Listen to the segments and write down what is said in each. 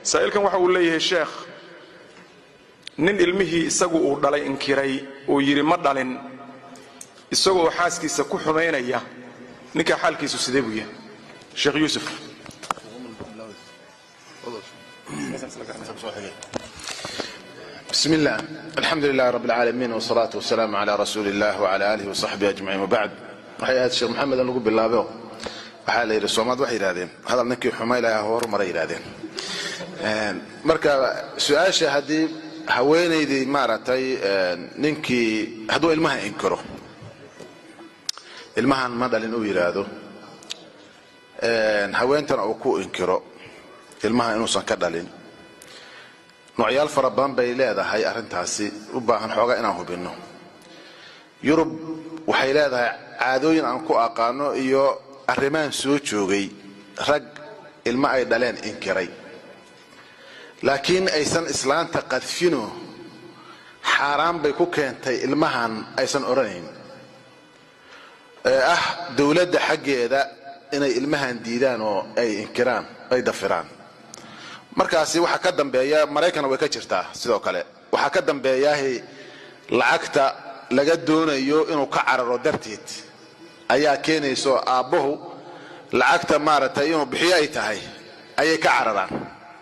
sa'ilkan waxa uu leeyahay sheekh nin ilmihii isagu uu dhalay inkiray oo yiri ma dhalin isagoo xaaskiisa ku xumeynaya ninka xaalkiisu sidee buu yahay sheekh yuusuf بسم الله الحمد لله رب العالمين والصلاة والسلام على رسول الله وعلى آله وصحبه أجمعين وبعد وحياة الشيخ محمد أن نقول بالله به وحالي رسومات وحي رادين هذا نكي حمايلة هور مري رادين مركا سؤال شهدي هويني دي مارتي ننكي هدو المها انكرو المها ماذا لنو يرادو هوينتن أو كو انكرو المها إنو سنكدلين نوعيال فربان بيلاده هاي أرنتاسي وباهن حوغا إنا هبينو يورب waxay leedahay caadooyin aan ku aqaano iyo arrimaan soo joogay rag ilma ay dhaleen inkiray laakiin aysan islaanta qadfino xaraan bay ku keentay ilmahan aysan oranayn dawladda xageeda inay ilmahan diidaan oo ay inkiraan ay dafiraan markaasi waxa ka dambeeya Mareykan way ka jirtaa sidoo kale waxa ka dambeeya lacagta laga doonayo inuu ka cararo darteed ayaa keenayso aabahu lacagta maartay inuu bixiyo ay tahay ayay ka cararaan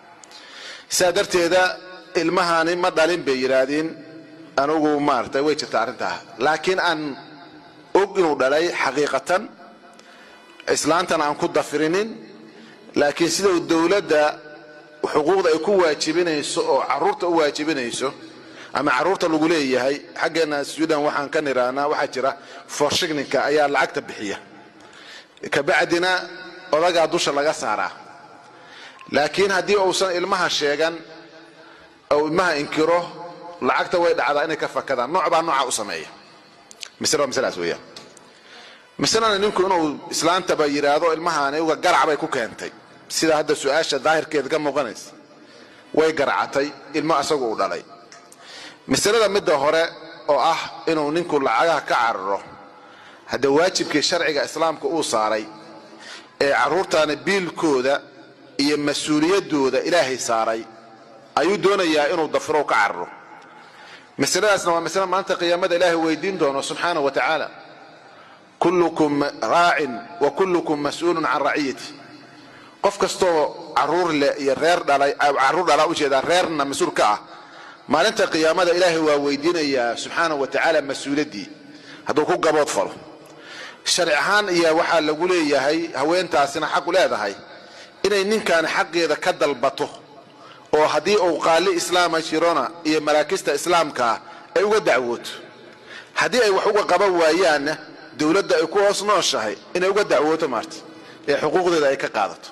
saadarteeda ilmahani ma dhalin bay yiraahdeen anigu maartay way jirtaa arinta laakiin aan og inuu dhalay xaqiiqatan islaantan aan ku dafirinin laakiin sida dawladda xuquuqda ay ku waajibinayso oo carruurta u waajibinayso ama carruurta lagu leeyahay xageena Suudaan waxaan ka niraana waxa jira forshigninka ayaa lacagta bixiya ka bacdina odaga dusha laga saaraa laakiin hadii uusan ilmaha sheegan oo ilmaha inkiro lacagta way dhacdaa inay ka fakadaan nooca u sameeyo misalaas weeyaan misalana ninku inuu islaanta ba yiraahdo ilmahaani uga garac bay ku keentay sida hadda su'aasha daahirkeeda ka muuqanaysa way garacatay ilma asagu u dhalay misalada midda hore oo inuu ninku lacagaha ka cararo hada waajibkii sharciga islaamka uu saaray ee carruurtaana biilkooda iyo mas'uuliyadooda ilaahay saaray ayuu doonayaa inuu dafro ka cararo misaladaasna waa misal maanta qiyaamada ilaahay weydiin doono subhanahu wa ta'ala kullukum raa'in wa kullukum mas'uulun 'an ra'iyati qof kasto carruur le iyo reer dhalay carruur dhala u jeeda reerna mas'uul ka maalinta qiyaamada ilaahay waa weydiinayaa subhanahu wa ta'ala mas'uuliyadii haduu ku gabood falo sharci ahaan iyo waxa lagu leeyahay haweentaasina xaq u leedahay inay ninkan xaqeeda ka dalbato oo hadii uu qaali islaam jirona iyo maraakista islaamka ay uga dacwooto hadii ay wax uga qaban waayaan dawladda ay ku hoos nooshahay inay uga dacwooto maarti ee xuquuqdeeda ay ka qaadato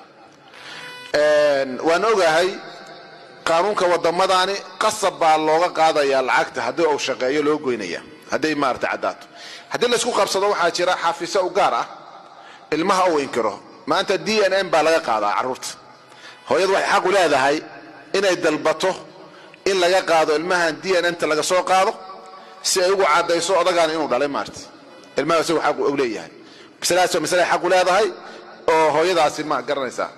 waan ogahay qaanuunka wadamadaani qasab baa looga qaadaya lacagta hadii uu shaqeeyo loo goynaya hadii maarta cadaato hadii la isku qabsado waxa jira xafiisa u gaar ilmaha uu inkiro maanta DNN baa laga qaadaa carruurta hooyadu waxay xaq u leedahay inay dalbato in laga qaado ilmahan DNN ta laga soo qaado si ay ugu cadayso odagaan inuu dhalay maarta ilmaha isagu xaq u leeyahay misal xaq u leedahay oo hooyadaasi ma garanaysaa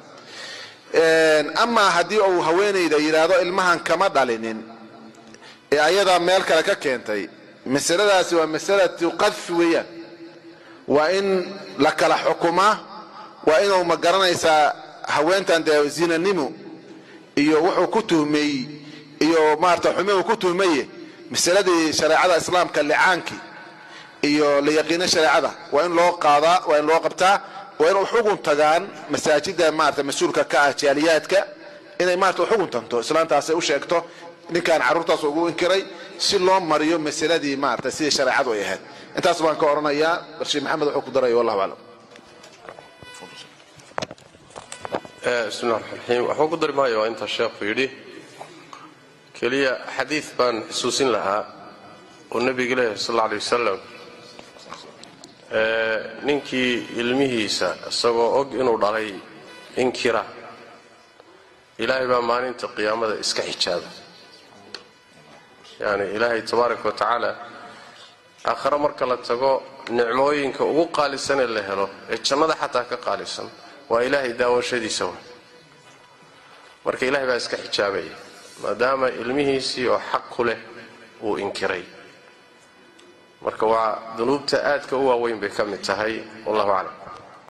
ama hadii uu haweeneyda yiraahdo ilmahan kama dhalinin ee ayada meel kale ka keentay misaladaasi waa misalatu qadf weeyaan waa in la kala xukuma waa inuu ma garanaysaa haweentan zinanimo iyo wuxuu ku tuhmay iyo maarta xumo ku tuhmay misaladii shariicada islaamka licaanki iyo la yaqiin shariicada waa in loo qaadaa waa in loo qabtaa وإن حكم تجان مساجد مارت مسؤول كأجياليات إن مارت حكم تنتو إسلام تاسع وشيكتو إن كان عروض سوقو إنكري سلام مريم مسألة دي مارت سيد شرعات وياهد أنت أصلاً كورنا يا برشي محمد حكم دري والله أعلم. بسم الله الرحمن الرحيم حكم دري ما يو أنت الشيخ فيدي كلية حديث بان حسوسين لها والنبي صلى الله عليه وسلم ninkii ilmihiisa isagoo og inuu dhalay inkira ilaahay baa maalinta qiyaamada iska xijaaba yani ilaahay tabaaraka wa tacaala aakhira marka la tago nicmooyinka ugu qaalisan ee la helo ee jannada xataa ka qaalisan waa ilaahay daawashadiisa marka ilaahay baa iska xijaabay maadaama ilmihiisii oo xaq ku leh uu inkiray marka waa dunuubta aadka u waaweyn bay ka mid tahay wallahu a'lam